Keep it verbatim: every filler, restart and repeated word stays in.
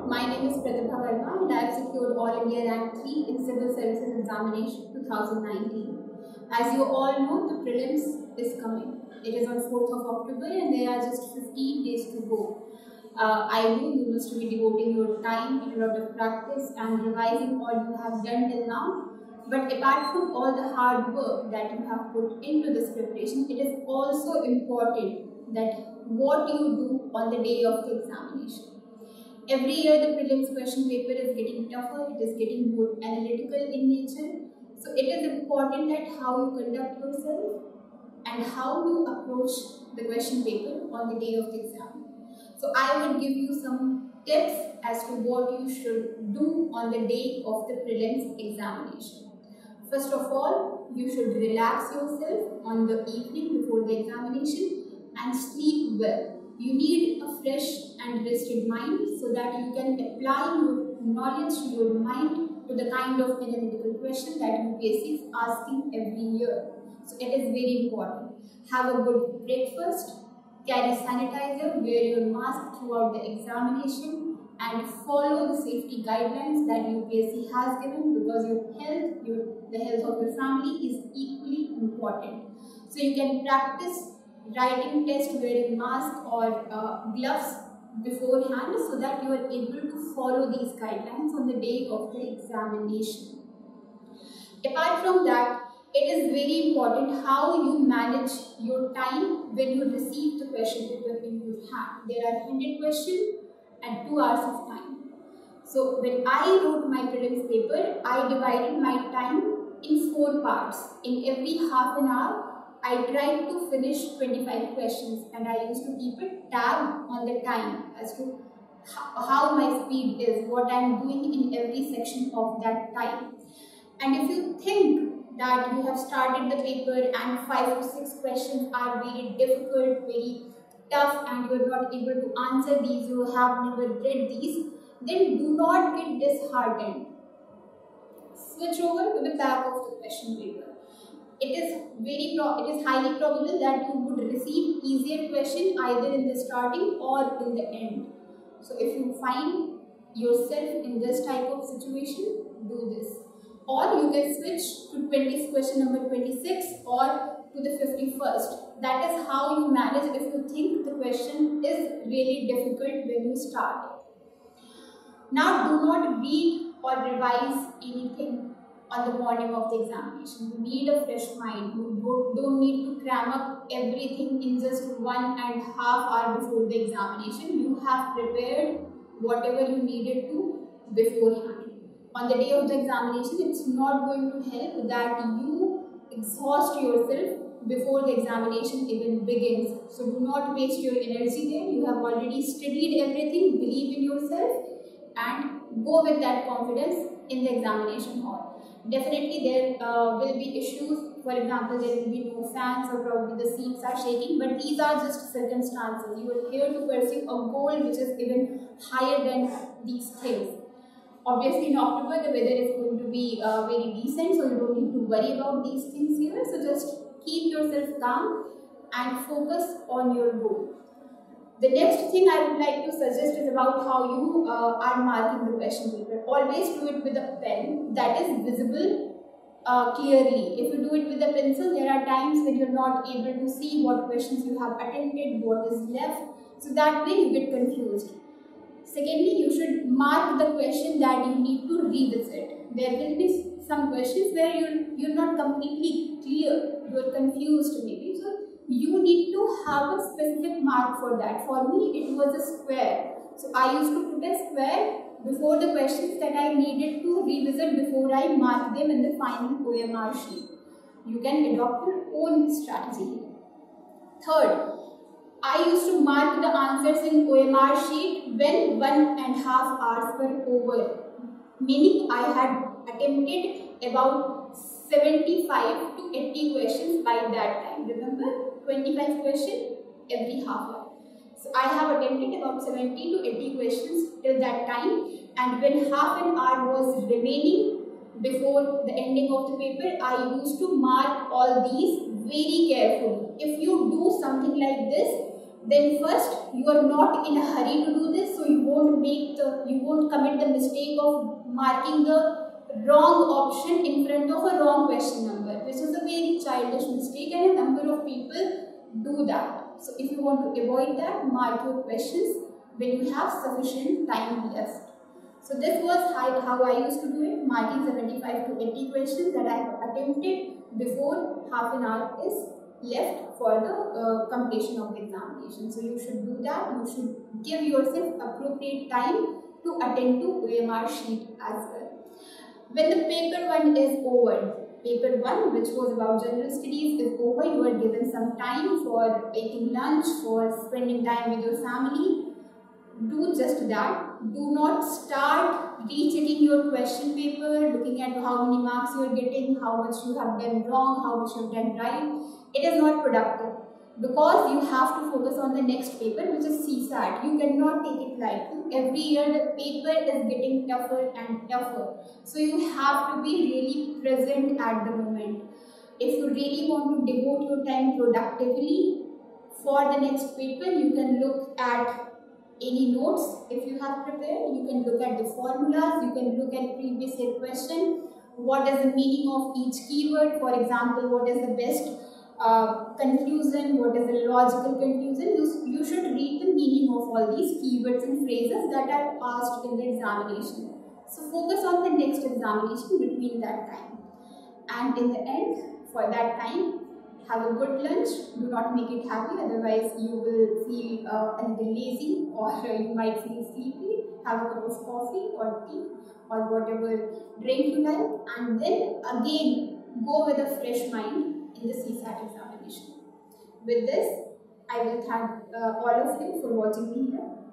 My name is Pratibha Verma and I have secured All India Rank three in Civil Services Examination twenty nineteen. As you all know, the prelims is coming. It is on fourth of October and there are just fifteen days to go. Uh, I know you must be devoting your time in a lot of practice and revising all you have done till now. But apart from all the hard work that you have put into this preparation, it is also important that what you do on the day of the examination. Every year the prelims question paper is getting tougher, it is getting more analytical in nature. So it is important that how you conduct yourself and how you approach the question paper on the day of the exam. So I would give you some tips as to what you should do on the day of the prelims examination. First of all, you should relax yourself on the evening before the examination and sleep well. You need a fresh and rested mind so that you can apply your knowledge to your mind to the kind of analytical question that U P S C is asking every year. So it is very important. Have a good breakfast, carry sanitizer, wear your mask throughout the examination and follow the safety guidelines that U P S C has given, because your health, your, the health of your family is equally important. So you can practice writing test wearing mask or uh, gloves beforehand so that you are able to follow these guidelines on the day of the examination. Apart from that, it is very important how you manage your time when you receive the question paper in your hand. There are one hundred questions and two hours of time. So when I wrote my prelims paper, I divided my time in four parts. In every half an hour, I tried to finish twenty-five questions and I used to keep a tab on the time as to how my speed is, what I am doing in every section of that time. And if you think that you have started the paper and five to six questions are very difficult, very tough and you are not able to answer these, you have never read these, then do not get disheartened. Switch over to the back of the question paper. It is very pro it is highly probable that you would receive easier question either in the starting or in the end. So if you find yourself in this type of situation, do this. Or you can switch to twentieth question number twenty-six or to the fifty-first. That is how you manage if you think the question is really difficult when you start it. Now do not read or revise anything on the morning of the examination. You need a fresh mind. You don't need to cram up everything in just one and a half hour before the examination. You have prepared whatever you needed to beforehand. On the day of the examination, it's not going to help that you exhaust yourself before the examination even begins. So do not waste your energy there. You have already studied everything. Believe in yourself and go with that confidence in the examination hall. Definitely there uh, will be issues. For example, there will be no fans or probably the seats are shaking, but these are just circumstances. You are here to pursue a goal which is even higher than these things. Obviously in October the weather is going to be uh, very decent, so you don't need to worry about these things here. So just keep yourself calm and focus on your goal. The next thing I would like to suggest is about how you uh, are marking the question paper. Always do it with a pen that is visible uh, clearly. If you do it with a pencil, there are times when you are not able to see what questions you have attempted, what is left. So that way you get confused. Secondly, you should mark the question that you need to revisit. There will be some questions where you're, you're not completely clear, you're confused maybe. So you need to have a specific mark for that. For me, it was a square. So I used to put a square before the questions that I needed to revisit before I mark them in the final O M R sheet. You can adopt your own strategy. Third, I used to mark the answers in O M R sheet when one and a half hours were over. Meaning I had attempted about seventy-five to eighty questions by that time. Remember, twenty-five questions every half hour. So I have attempted about seventy to eighty questions till that time, and when half an hour was remaining before the ending of the paper, I used to mark all these very carefully. If you do something like this, then first you are not in a hurry to do this, so you won't make the you won't commit the mistake of marking the wrong option in front of a wrong question number, which is a very childish mistake, and a number of people do that. So if you want to avoid that, mark your questions when you have sufficient time left. So this was how, how I used to do it, marking seventy-five to eighty questions that I have attempted before half an hour is left for the uh, completion of the examination. So you should do that. You should give yourself appropriate time to attend to O M R sheet as well. When the paper one is over, paper one, which was about general studies, is over, you are given some time for taking lunch, for spending time with your family. Do just that. Do not start rechecking your question paper, looking at how many marks you are getting, how much you have done wrong, how much you have done right. It is not productive, because you have to focus on the next paper, which is C SAT. You cannot take it lightly. Every year the paper is getting tougher and tougher. So you have to be really present at the moment. If you really want to devote your time productively for the next paper, you can look at any notes if you have prepared. You can look at the formulas, you can look at previous year question, what is the meaning of each keyword. For example, what is the best uh, conclusion, what is the logical conclusion. You, you should read the meaning of all these keywords and phrases that are asked in the examination. So focus on the next examination between that time. And in the end, for that time, have a good lunch. Do not make it heavy, otherwise you will feel uh, a little lazy, or uh, you might feel sleepy. Have a cup of coffee or tea or whatever drink you like, and then again go with a fresh mind in the C SAT examination. With this, I will thank uh, all of you for watching me here.